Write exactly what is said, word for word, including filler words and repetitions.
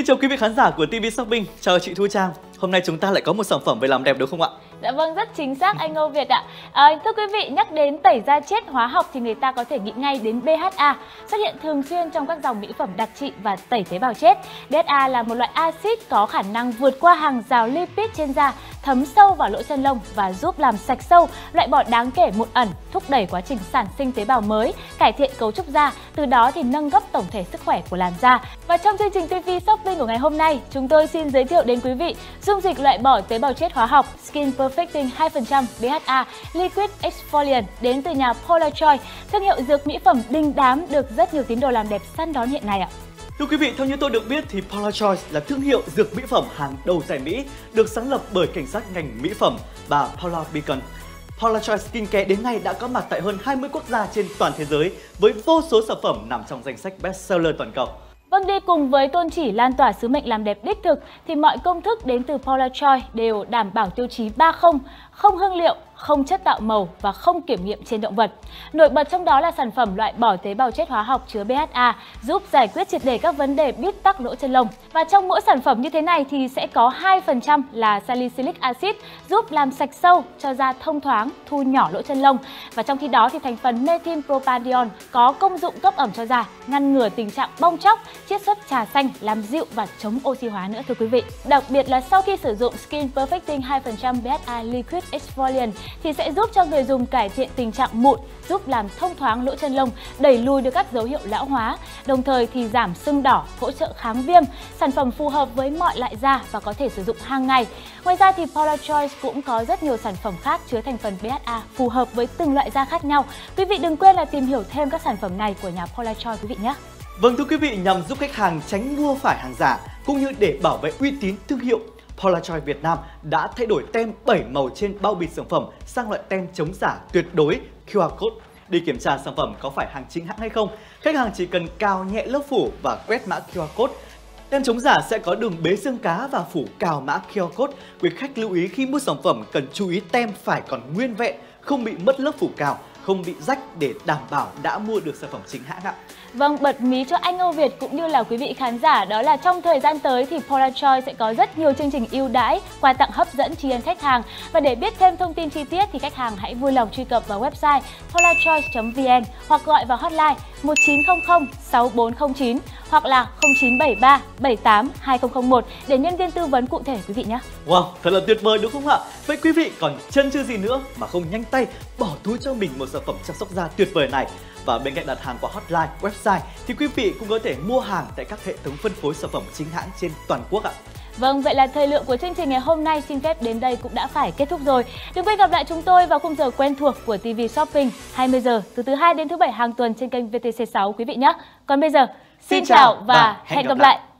Xin chào quý vị khán giả của ti vi Shopping, chào chị Thu Trang. Hôm nay chúng ta lại có một sản phẩm về làm đẹp đúng không ạ? Dạ vâng, rất chính xác anh Âu Việt ạ. À, thưa quý vị, nhắc đến tẩy da chết hóa học thì người ta có thể nghĩ ngay đến bê hát a, xuất hiện thường xuyên trong các dòng mỹ phẩm đặc trị và tẩy tế bào chết. bê hát a là một loại axit có khả năng vượt qua hàng rào lipid trên da, thấm sâu vào lỗ chân lông và giúp làm sạch sâu, loại bỏ đáng kể mụn ẩn, thúc đẩy quá trình sản sinh tế bào mới, cải thiện cấu trúc da, từ đó thì nâng cấp tổng thể sức khỏe của làn da. Và trong chương trình ti vi Shopping của ngày hôm nay, chúng tôi xin giới thiệu đến quý vị dung dịch loại bỏ tế bào chết hóa học Skin Perfecting hai phần trăm bê hát a Liquid Exfoliant đến từ nhà Paula Choi, thương hiệu dược mỹ phẩm đình đám được rất nhiều tín đồ làm đẹp săn đón hiện nay ạ. Thưa quý vị, theo như tôi được biết thì Paula Choi là thương hiệu dược mỹ phẩm hàng đầu tại Mỹ, được sáng lập bởi cảnh sát ngành mỹ phẩm bà Paula Beacon. Paula Choi Skincare đến nay đã có mặt tại hơn hai mươi quốc gia trên toàn thế giới với vô số sản phẩm nằm trong danh sách bestseller toàn cầu. Vâng, đi cùng với tôn chỉ lan tỏa sứ mệnh làm đẹp đích thực thì mọi công thức đến từ Paula Choi đều đảm bảo tiêu chí ba không, không hương liệu, không chất tạo màu và không kiểm nghiệm trên động vật. Nổi bật trong đó là sản phẩm loại bỏ tế bào chết hóa học chứa bê hát a, giúp giải quyết triệt để các vấn đề bít tắc lỗ chân lông. Và trong mỗi sản phẩm như thế này thì sẽ có hai phần trăm là salicylic acid, giúp làm sạch sâu, cho da thông thoáng, thu nhỏ lỗ chân lông. Và trong khi đó thì thành phần methylpropadiol có công dụng cấp ẩm cho da, ngăn ngừa tình trạng bong tróc, chiết xuất trà xanh, làm dịu và chống oxy hóa nữa thưa quý vị. Đặc biệt là sau khi sử dụng Skin Perfecting hai phần trăm bê hát a Liquid Exfoliant thì sẽ giúp cho người dùng cải thiện tình trạng mụn, giúp làm thông thoáng lỗ chân lông, đẩy lùi được các dấu hiệu lão hóa, đồng thời thì giảm sưng đỏ, hỗ trợ kháng viêm. Sản phẩm phù hợp với mọi loại da và có thể sử dụng hàng ngày. Ngoài ra thì Paula Choi cũng có rất nhiều sản phẩm khác chứa thành phần bê hát a phù hợp với từng loại da khác nhau. Quý vị đừng quên là tìm hiểu thêm các sản phẩm này của nhà Paula Choi quý vị nhé. Vâng thưa quý vị, nhằm giúp khách hàng tránh mua phải hàng giả cũng như để bảo vệ uy tín thương hiệu, Paula Choi Việt Nam đã thay đổi tem bảy màu trên bao bì sản phẩm sang loại tem chống giả tuyệt đối quy rờ code. Để kiểm tra sản phẩm có phải hàng chính hãng hay không, khách hàng chỉ cần cào nhẹ lớp phủ và quét mã quy rờ code. Tem chống giả sẽ có đường bế xương cá và phủ cào mã quy rờ code. Quý khách lưu ý khi mua sản phẩm cần chú ý tem phải còn nguyên vẹn, không bị mất lớp phủ cào, không bị rách để đảm bảo đã mua được sản phẩm chính hãng ạ. Vâng, bật mí cho anh Âu Việt cũng như là quý vị khán giả đó là trong thời gian tới thì Paula Choi sẽ có rất nhiều chương trình ưu đãi, quà tặng hấp dẫn tri ân khách hàng. Và để biết thêm thông tin chi tiết thì khách hàng hãy vui lòng truy cập vào website paula choi chấm vn hoặc gọi vào hotline một chín không không sáu bốn không chín hoặc là không chín bảy ba bảy tám hai không không một để nhân viên tư vấn cụ thể quý vị nhé. Wow, thật là tuyệt vời đúng không ạ? Vậy quý vị còn chân chưa gì nữa mà không nhanh tay bỏ túi cho mình một sản phẩm chăm sóc da tuyệt vời này. Và bên cạnh đặt hàng qua hotline, website thì quý vị cũng có thể mua hàng tại các hệ thống phân phối sản phẩm chính hãng trên toàn quốc ạ. Vâng, vậy là thời lượng của chương trình ngày hôm nay xin phép đến đây cũng đã phải kết thúc rồi. Đừng quên gặp lại chúng tôi vào khung giờ quen thuộc của ti vi Shopping hai mươi giờ từ thứ hai đến thứ bảy hàng tuần trên kênh vê tê xê sáu quý vị nhé. Còn bây giờ, xin, xin chào và hẹn gặp lại. lại.